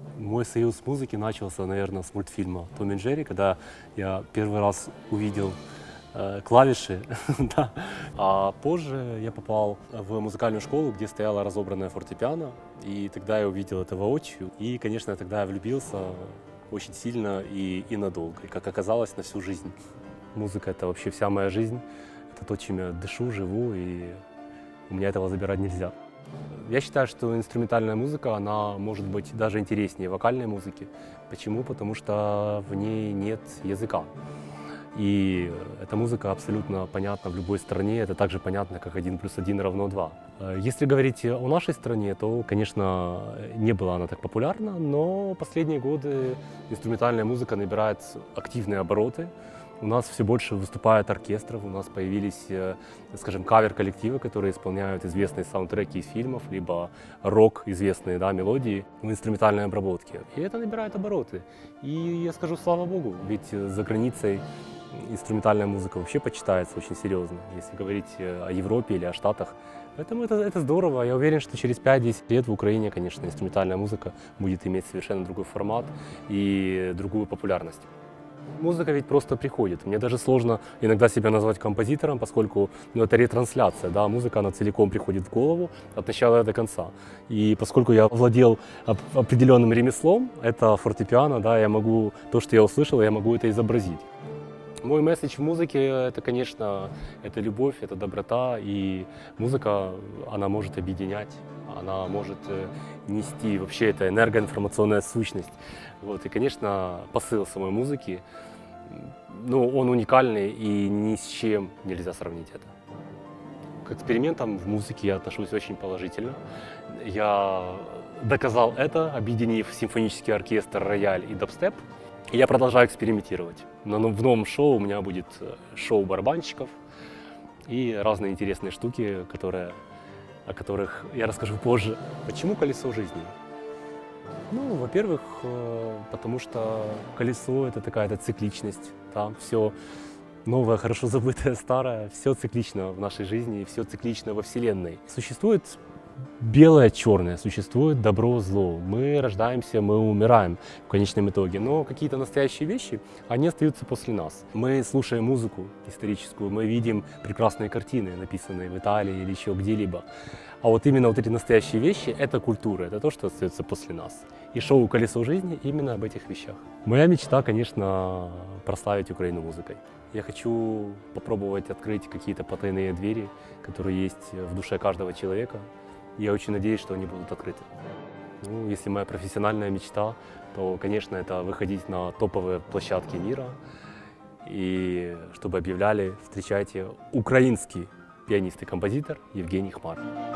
Мой союз с музыкой начался, наверное, с мультфильма «Том и Джерри», когда я первый раз увидел клавиши, да. А позже я попал в музыкальную школу, где стояла разобранная фортепиано, и тогда я увидел это воочию. И, конечно, тогда я влюбился очень сильно и надолго, и, как оказалось, на всю жизнь. Музыка — это вообще вся моя жизнь, это то, чем я дышу, живу, и у меня этого забирать нельзя. Я считаю, что инструментальная музыка, она может быть даже интереснее вокальной музыки. Почему? Потому что в ней нет языка. И эта музыка абсолютно понятна в любой стране, это так же понятно, как 1 + 1 = 2. Если говорить о нашей стране, то, конечно, не была она так популярна, но последние годы инструментальная музыка набирает активные обороты. У нас все больше выступает оркестров, у нас появились, скажем, кавер-коллективы, которые исполняют известные саундтреки из фильмов, либо рок, известные, да, мелодии в инструментальной обработке. И это набирает обороты. И я скажу, слава богу, ведь за границей инструментальная музыка вообще почитается очень серьезно, если говорить о Европе или о Штатах. Поэтому это здорово. Я уверен, что через 5-10 лет в Украине, конечно, инструментальная музыка будет иметь совершенно другой формат и другую популярность. Музыка ведь просто приходит. Мне даже сложно иногда себя назвать композитором, поскольку это ретрансляция. Да? Музыка, она целиком приходит в голову от начала до конца. И поскольку я владел определенным ремеслом, это фортепиано, да, я могу, то, что я услышал, я могу это изобразить. Мой месседж в музыке — это, конечно, это любовь, это доброта. И музыка, она может объединять, она может нести, вообще это энергоинформационная сущность. Вот. И, конечно, посыл самой музыки, ну, он уникальный, и ни с чем нельзя сравнить это. К экспериментам в музыке я отношусь очень положительно. Я доказал это, объединив симфонический оркестр, рояль и дабстеп. И я продолжаю экспериментировать. В новом шоу у меня будет шоу барабанщиков и разные интересные штуки, о которых я расскажу позже. Почему колесо жизни? Ну, во-первых, потому что колесо — это такая-то цикличность. Да? Все новое, хорошо забытое, старое, все циклично в нашей жизни, все циклично во Вселенной. Существует белое, черное, существует добро, зло. Мы рождаемся, мы умираем в конечном итоге. Но какие-то настоящие вещи, они остаются после нас. Мы слушаем музыку историческую, мы видим прекрасные картины, написанные в Италии или еще где-либо. А вот именно вот эти настоящие вещи — это культура, это то, что остается после нас. И шоу «Колесо жизни» именно об этих вещах. Моя мечта, конечно, прославить Украину музыкой. Я хочу попробовать открыть какие-то потайные двери, которые есть в душе каждого человека. Я очень надеюсь, что они будут открыты. Ну, если моя профессиональная мечта, то, конечно, это выходить на топовые площадки мира. И чтобы объявляли: встречайте, украинский пианист и композитор Евгений Хмар.